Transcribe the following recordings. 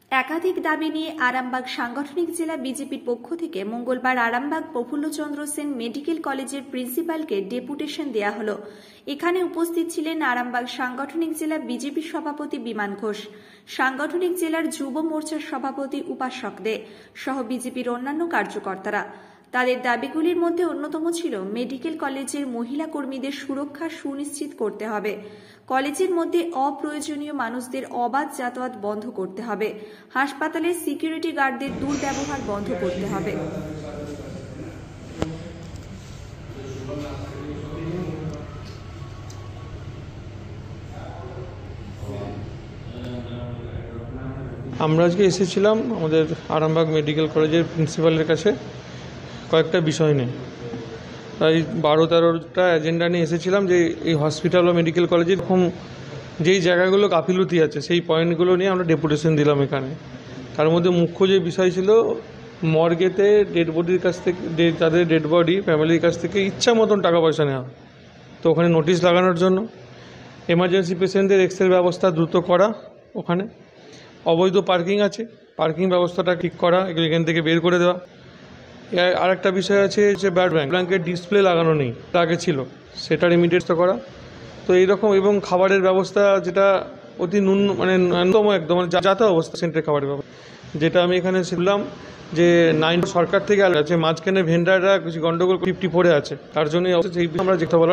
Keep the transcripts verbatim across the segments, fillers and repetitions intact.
একাধিক দাবি নিয়ে আরামবাগ সাংগঠনিক জেলা বিজেপির পক্ষ থেকে মঙ্গলবার আরামবাগ প্রফুল্লচন্দ্র সেন মেডিকেল কলেজের প্রিন্সিপালকে ডেপুটেশন দেয়া হলো। এখানে উপস্থিত ছিলেন আরামবাগ সাংগঠনিক জেলা বিজেপি সভাপতি বিমান ঘোষ, সাংগঠনিক জেলার যুব মোর্চার সভাপতি উপাসক দে সহ বিজেপির অন্যান্য কার্যকর্তারা। তাদের দাবিগুলির মধ্যে অন্যতম ছিল মেডিকেল কলেজের মহিলা কর্মীদের সুরক্ষা সুনিশ্চিত করতে হবে, কলেজের মধ্যে অপ্রয়োজনীয় মানুষদের অবাধ যাতায়াত বন্ধ করতে হবে, হাসপাতালের সিকিউরিটি গার্ডদের দুর্ব্যবহার বন্ধ করতে হবে। আমরা আজকে এসেছিলাম আমাদের আরামবাগ মেডিকেল কলেজের প্রিন্সিপালের কাছে কয়েকটা বিষয় নিয়ে। তাই বারো তেরোটা এজেন্ডা নিয়ে এসেছিলাম যে এই হসপিটাল ও মেডিকেল কলেজের এরকম যেই জায়গাগুলো গাফিলতি আছে সেই পয়েন্টগুলো নিয়ে আমরা ডেপুটেশন দিলাম এখানে। তার মধ্যে মুখ্য যে বিষয় ছিল মর্গেতে ডেড বডির কাছ থেকে তাদের ডেড বডি ফ্যামিলির কাছ থেকে ইচ্ছা মতন টাকা পয়সা নেওয়া, তো ওখানে নোটিশ লাগানোর জন্য। এমার্জেন্সি পেশেন্টদের এক্সরের ব্যবস্থা দ্রুত করা, ওখানে অবৈধ পার্কিং আছে, পার্কিং ব্যবস্থাটা ঠিক করা, এগুলো এখান থেকে বের করে দেওয়া। আর একটা বিষয় আছে যে ব্যাড ব্যাঙ্ক ব্যাঙ্কের ডিসপ্লে লাগানো নেই, আগে ছিল, সেটার ইমিডিয়েট করা। তো এইরকম এবং খাবারের ব্যবস্থা যেটা অতি ন্যূন মানে ন্যূনতম একদম মানে যাতে অবস্থা সেন্টারে খাবারের ব্যবস্থা, যেটা আমি এখানে শুনলাম যে নাইন সরকার থেকে আলাদা আছে, মাঝখানে ভেন্ডাররা কিছু গন্ডগোল ফিফটি ফোরে আছে, তার জন্যই সেই আমরা যেটা বলার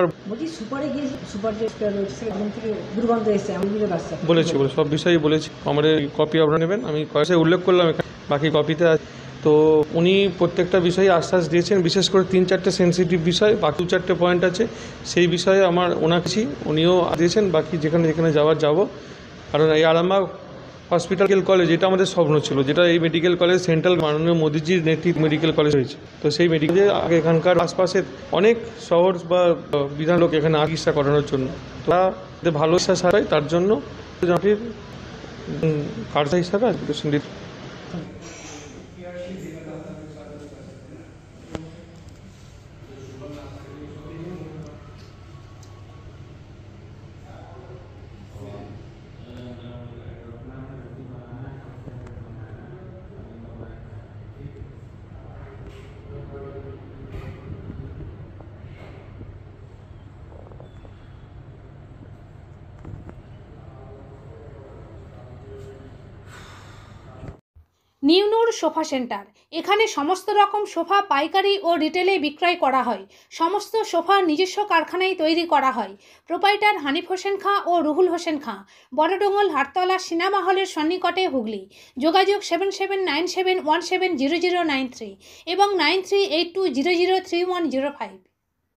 বলেছি বলে সব বিষয়ই বলেছি। আমার কপি আপনারা নেবেন, আমি কয়েকটা উল্লেখ করলাম এখানে, বাকি কপিতে আছে। তো উনি প্রত্যেকটা বিষয়ে আশ্বাস দিয়েছেন, বিশেষ করে তিন চারটে সেন্সিটিভ বিষয়, বাকি দু চারটে পয়েন্ট আছে সেই বিষয়ে আমার ওনাকে উনিও দিয়েছেন। বাকি যেখানে যেখানে যাওয়ার যাব, কারণ এই আরামবাগ হসপিটাল কলেজ এটা আমাদের স্বপ্ন ছিল, যেটা এই মেডিকেল কলেজ সেন্ট্রাল মাননীয় মোদিজির নেতৃত্বে মেডিকেল কলেজ হয়েছে। তো সেই মেডিকেলে আগে এখানকার আশপাশের অনেক শহর বা বিধান লোক এখানে চিকিৎসা করানোর জন্য তাদের ভালো বিশ্বাস হয়, তার জন্য কার্য হিসাবে আজকে নিউনুর সোফা সেন্টার। এখানে সমস্ত রকম সোফা পাইকারি ও রিটেলে বিক্রয় করা হয়। সমস্ত সোফা নিজস্ব কারখানায় তৈরি করা হয়। প্রোপাইটার হানিফ হোসেন খাঁ ও রুহুল হোসেন খাঁ, বড়ডোঙ্গল হাটতলা সিনেমা হলের সন্নিকটে, হুগলি। যোগাযোগ seven seven nine seven one seven zero zero nine three এবং nine three eight two zero zero three one zero five.